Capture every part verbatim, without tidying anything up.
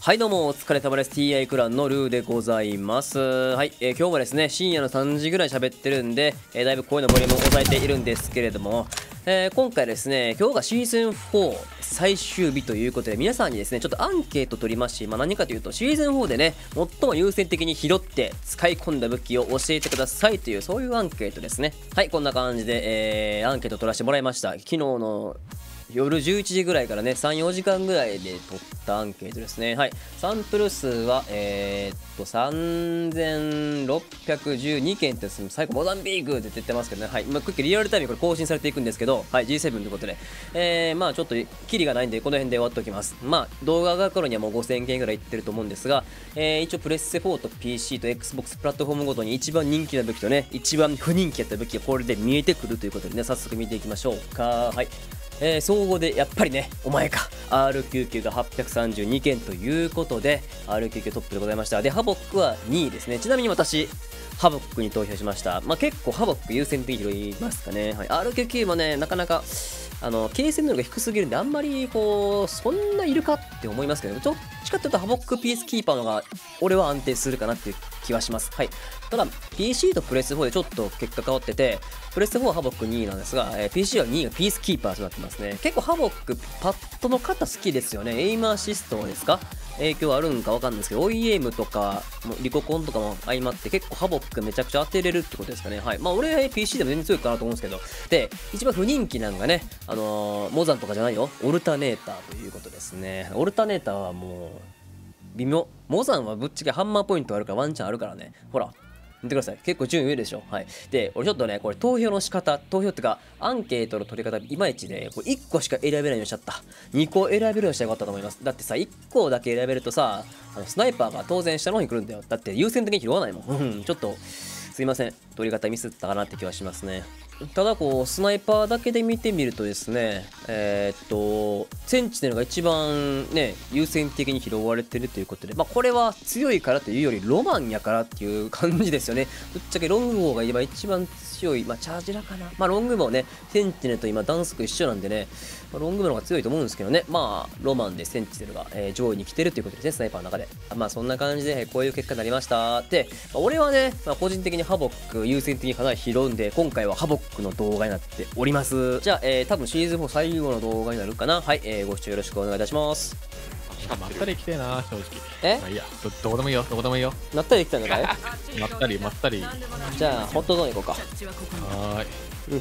はいどうもお疲れ様です。 ティーアイ クランのルーでございます。はい、えー、今日もですね深夜のさんじぐらい喋ってるんで、えー、だいぶ声のボリュームを抑えているんですけれども、えー、今回ですね今日がシーズンフォー最終日ということで、皆さんにですねちょっとアンケート取りますし、まあ、何かというとシーズンフォーでね最も優先的に拾って使い込んだ武器を教えてくださいという、そういうアンケートですね。はい、こんな感じで、えー、アンケート取らせてもらいました。昨日の夜じゅういちじぐらいからねさん、よじかんぐらいで取ったアンケートですね。はい、サンプル数はえー、っとさんぜんろっぴゃくじゅうにけんって最後モザンビークって言ってますけどね。はい、まあ、クッキーリアルタイムにこれ更新されていくんですけど、はい ジーセブン ということで、えー、まあちょっとキリがないんでこの辺で終わっておきます。まあ動画が上がる頃にはもうごせんけんぐらいいってると思うんですが、えー、一応プレステフォーと ピーシー と Xbox プラットフォームごとに一番人気な武器とね一番不人気やった武器がこれで見えてくるということでね、早速見ていきましょうか。はい、えー、総合でやっぱりねお前か アールきゅうじゅうきゅう がはっぴゃくさんじゅうにけんということで アールきゅうじゅうきゅう トップでございました。でハボックはにいですね。ちなみに私ハボックに投票しました。まあ結構ハボック優先的に拾いますかね。はい、アールきゅうじゅうきゅう もねなかなかあの継戦能力が低すぎるんであんまりこうそんないるかって思いますけど、どっちかっていうとハボックピースキーパーの方が俺は安定するかなっていう気はします。はい、ただ ピーシー とプレステフォーでちょっと結果変わってて、プレステフォーはハボックにいなんですが、えー、ピーシー はにいがピースキーパーとなってますね。結構ハボックパッドの方好きですよね。エイムアシストですか、影響あるんかわかんないですけど、オイエームとかリココンとかも相まって結構ハボックめちゃくちゃ当てれるってことですかね。はい、まあ俺は ピーシー でも全然強いかなと思うんですけど、で一番不人気なのがね、あのー、モザンとかじゃないよ、オルタネーターということですね。オルタネーターはもう微妙。モザンはぶっちゃけハンマーポイントあるからワンチャンあるからね。ほら見てください、結構順位上でしょ。はい、で俺ちょっとねこれ投票の仕方投票っていうかアンケートの取り方いまいちで、これいっこしか選べないようにしちゃった。にこ選べるようにしたらよかったと思います。だってさいっこだけ選べるとさ、あのスナイパーが当然下の方に来るんだよ。だって優先的に拾わないもん。うん、ちょっとすいません、取り方ミスったかなって気はしますね。ただこうスナイパーだけで見てみるとですね、えー、っとセンチネルが一番ね優先的に拾われてるということで、まあこれは強いからというよりロマンやからっていう感じですよね。ぶっちゃけロングボウが今一番強い、まあチャージラかな。まあロングボウねセンチネルと今弾速一緒なんでね、まあ、ロングボウの方が強いと思うんですけどね。まあロマンでセンチネルが、えー、上位に来てるということですね、スナイパーの中で。まあそんな感じでこういう結果になりましたで、まあ、俺はね、まあ、個人的にハボック優先的にかなり拾うんで、今回はハボックの動画になっております。じゃあ、えー、多分シーズンフォー最後の動画になるかな。はい、えー、ご視聴よろしくお願いいたします。 まったり行きてえな、正直。 え、 まあいいや、ど、どこでもいいよ、どこでもいいよ。 なったり来たんだかいまったり、まったり。 じゃあ、ホットゾーン行こうか。 はーい。 うん。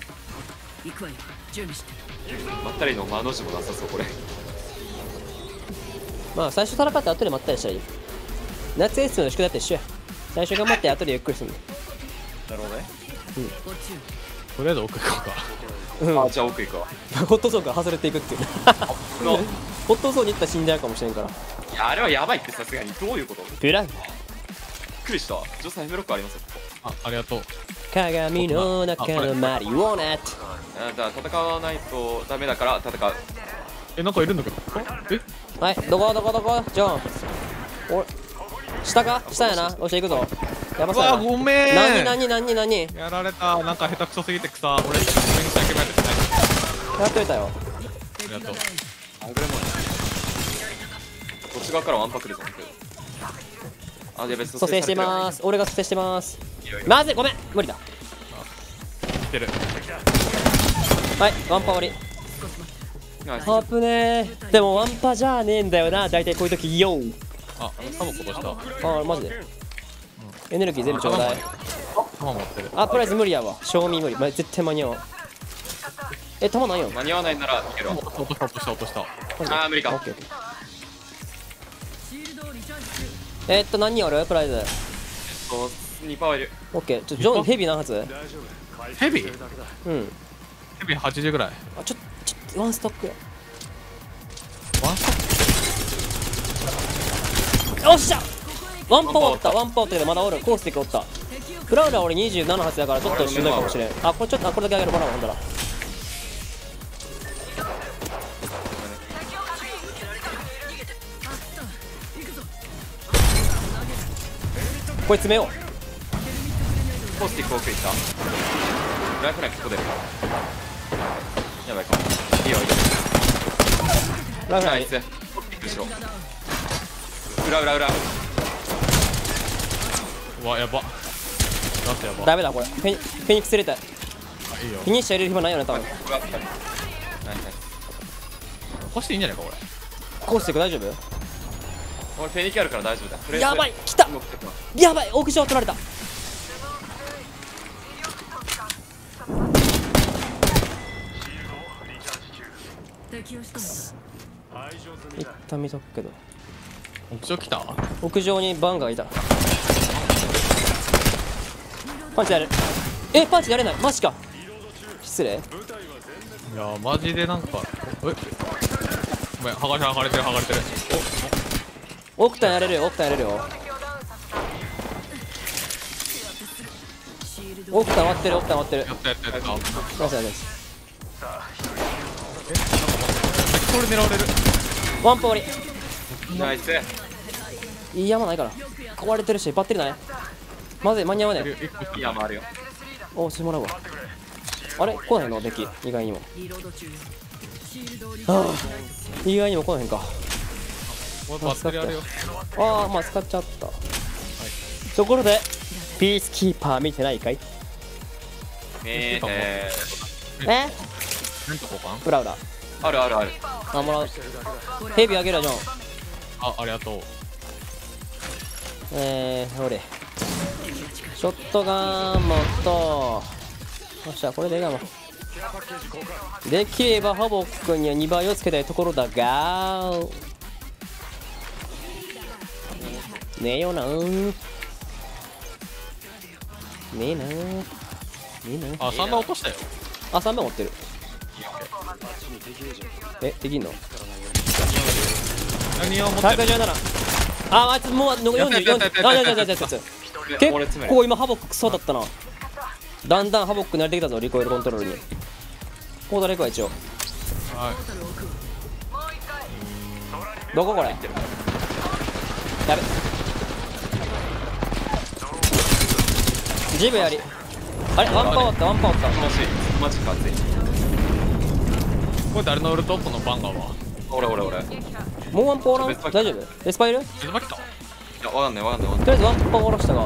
まったりの間の字もなさそう、これ。 まあ、最初戦って後でまったりしたらいい。夏休みの宿題って一緒や。最初頑張って後でゆっくりするの。 なるほどね。 うん。 とりあえず奥行こうか。 うん、 あ、じゃあ奥行くわ。 ホットゾーンから外れていくっていうのホットゾーンに行ったら死んじゃうかもしれんから。 いや、あれはやばいって、さすがに。どういうこと？びっブランくりした。ジョーさん、エムロックありますよ、ここ。 あ、ありがとう。 鏡の中のマリオネット。 あ、じゃあ戦わないとダメだから戦う。 え、なんかいるんだけど。え、 はい、どこどこどこジョン。お下か下やな。よっしゃ行くぞ。やばうそうやな。 わ、ごめん。 何何何何やられた。なんか下手くそすぎてくさ。俺、ごめんなさい、けないですね。 やっといたよ。 ありがとう。 あぐれもこっち側からワンパクでぞ。あ、やべ、 蘇生してまーす。俺が蘇生してまーす。 いろいろまずい、ごめん無理だ。 来てる。 はい、ワンパ終わり。 ナイス。 ハープねー。でもワンパじゃねえんだよな、大体こういう時よー。 あ、タモ落とした。 あ、マジでエネルギー全部ちょうだい。 タモ持ってる。 あ、プライズ無理やわ。賞味無理、ま、絶対間に合わん。え、弾ないよ。 間に合わないならいけるわ。 落とした、落とした、落とした。 あー、無理か。 オッケーオッケー。えー、っと何人おるプライズ。 えっと、にパワーいる。 オッケー。ちょジョンヘビー何発？ ヘビーうんヘビーはちじゅうぐらい。 あ、ちょちょワンストックや。 ワンストよっしゃワンパおった、ワンパおったけどまだおる。コースティックおった。プラウラ俺にじゅうなな発だからちょっとしんどいかもしれん。あ、これちょっと、あ、これだけあげるもらおう。ほんだらこれ詰めよう。 コースティック奥行った。ライフラインここ出る。やばいか。いいよいいよ。 ライフラインナイス。コースティック後ろ。 裏裏裏。 うわやば。ラストやば。 ダメだこれ。フェニフェニックス入れたい。 あいいよフィニッシャー入れる暇ないよね多分。 ここがふたり。ナイスナイス。 こしていいんじゃないかこれ。 コースティック大丈夫？ 俺フェニキあるから大丈夫だ。とりあえずやばい来た。 動くとこやばい屋上取られた。一旦見とくけど屋上来た。 屋上にバンがいた。パンチやれる。えパンチやれない。マジか。失礼。 いやマジでなんかえごめん剥がれ剥がれてる剥がれてる。 オクタンやれるよ。オクタンやれるよ。オクタン割ってる。オクタン割ってる。 やったやったやった。 ナイスナイスナイス。 これ狙われる。 ワンポ終わナイス。 り。いい山ないから壊れてるしバッテリーない。まずい間に合わねえ。 いや回るよ。 お押してもらうわ。あれ来ないのデッキ意外にも。はあ意外にも来ないんか。 もうバッテリーあるよ。 ああまあ使っちゃった、ところでピースキーパー見てないかい？ えー、ええなんと交換。 裏裏ー、あるあるある。 あもらう。ヘビーあげるよジョン。 あありがとう。 えー、ほれショットガンもっとよっしゃこれでいいかも。できればハボックにはにばいをつけたいところだがねえよなーねえなーねえなー。 あさんばん落としたよ。 あさんばん持ってる。えできんの？ 何を持ってる。 ひゃくじゅうなな。ああいつもうよんじゅうよんじゅう。 やったやったあやったやったやったやったやった。結俺詰める。 構今ハボッククソだったな。だんだんハボック慣れてきたぞリコイルコントロールに。コードレクは一応はい。 どここれやべジブやりあれワンパン終わったワンパン終わっマジマジか熱い。 これ誰のウルト？このバンガーは。 俺俺俺。いた。もうワンパンおらん別パ大丈夫？レスパいる？ 水場来た。 やわかんないわかんないわかんとりあえずワンパン下ろしたがない。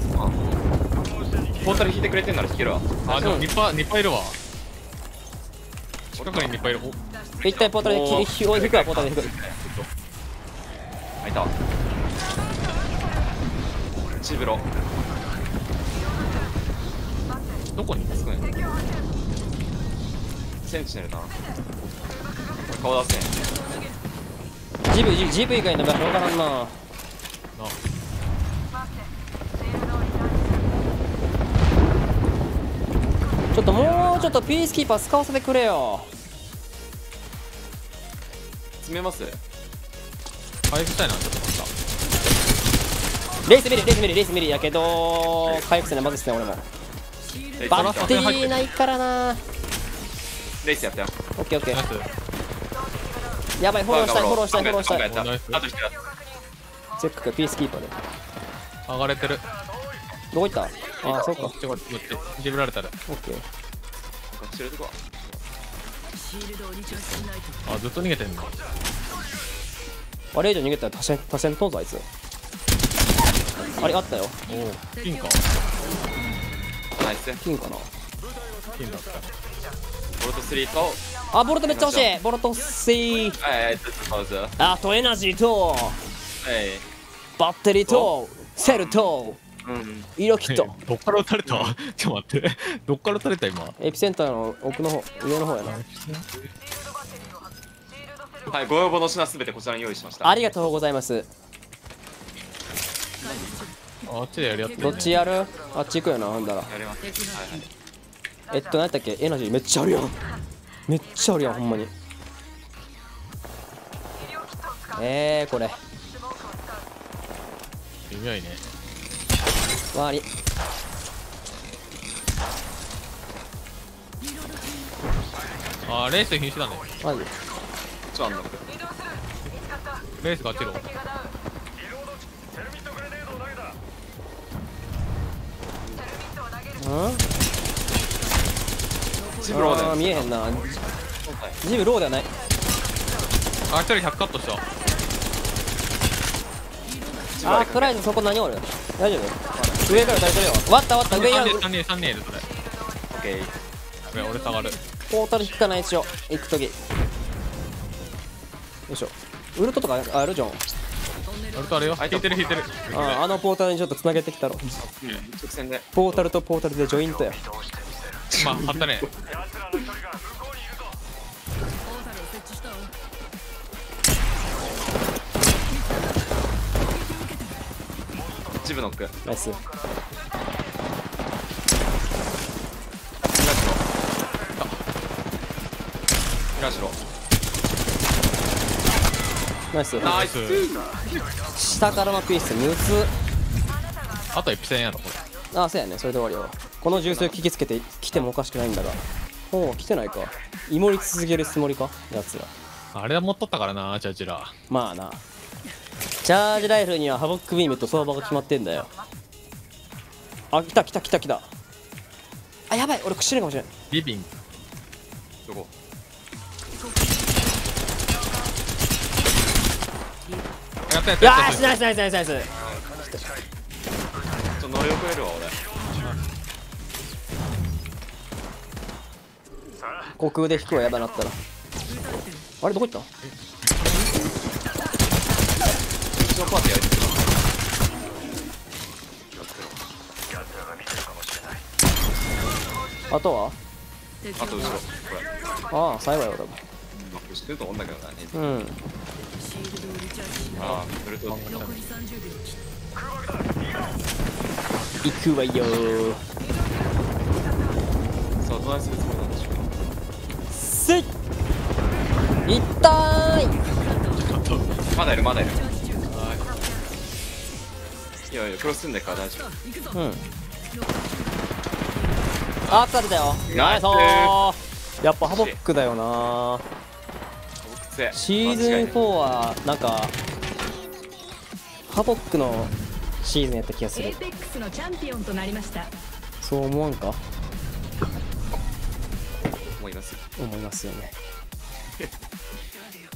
ポータル引いてくれてんなら引けるわ。 あでもニッパーニッパーいるわ。近くにニッパーいる。お一体ポータルで引くわポータルで引く。 あいたわ。チブロ。 どこに？ すごい。センチネルだな。顔出せん。 ジブジブジブ以外の場所わからんな。 なちょっともうちょっとピースキーパー使わせてくれよ。 詰めます。 回復したいなちょっと待っレース見るレース見るレース見るやけど回復せなまずですね俺も。 レイスバッテリーないからな。 レイスやったよ。 オッケーオッケた。ナイー。 ス。 やばいフォローしたいフォローしたいフォローしたい。 やったナイスあと一人だ。 チェックかピースキーパーで剥がれてる。 どこ行った？ああそうかこっちこっちこっち。ジブられたら。 オッケー。 こっち入れとこあずっと逃げてんの。 あれ以上逃げたら多戦多戦闘ぞあいつ。あれあったよ。 おお金か。 ナイス。 金かな。 金だった。 ボルトスリーとあボルトめっちゃ欲しい。ボルト C はいはいちょっとパウズ。はあとエナジーとい。 バッテリーとセルとうん。 色キット。 どっから撃たれた？ちょっと待って。どっから撃たれた今。 エピセンターの奥の方上の方やな。 はいご要望の品すべてこちらに用意しました。 ありがとうございます。 あっちでやりやってる、ね。 どっちやる？あっち行くよなほんだら。 やります。はいはい。 えっと何やったっけエナジーめっちゃあるやん。めっちゃあるやんほんまに。えーこれ微妙いね。 終わり。 あーレース瀕死だね。 マジちょあんの。 レースがあっちろ。 うんチブローあーで。 見えへんな。 はいジブローではない。 あ一人ひゃくカットした。 あークライズそこ何おる大丈夫上から誰とるよ割った割った上やるさんにんさんにんいるそれ。 オッケー。 やべ俺下がる。 ポータル引かないでしょ行くときよいしょウルトとかあるじゃんウルトあるよ。引いてる引いてる。 ああのポータルにちょっとつなげてきたろうん、直線で。 ポータルとポータルでジョイントやまあ貼ったね。 一部ノック。 ナイス東野。 ナイスナイス。 下からのピースむずあとエピセンやろこれ。 ああそうやねそれで終わりよこの重数聞きつけて来てもおかしくないんだがおお来てないかイモり続けるつもりかやつらあれは持っとったからなチャチラ。 まあなチャージライフルにはハボックビームと相場が決まってんだよあ来た来た来た来たあやばい俺死ぬかもしれないリビング。 どこ？ やったやったやったよーしナイスナイスナイスナイスちょっと乗り遅れるわ俺。 虚空で引くわやばなったらあれどこ行った一応パーティーやりてる。 あとはあと後ろ。これ。 ああ最後やろ多まあ、知ってると思うんだけどな。 分うんああ、それと。 行くわよーさあ、どないするつもりなんでしょう。 せいいったーいまだいる、まだいる。いやいや、クロスすんでから大丈夫。 うんあー疲れたよナイスーやっぱハボックだよなシーズンフォーはなんかハボックのシーズンやった気がするエーペックスのチャンピオンとなりました。 そう思わんか思います。 思いますよね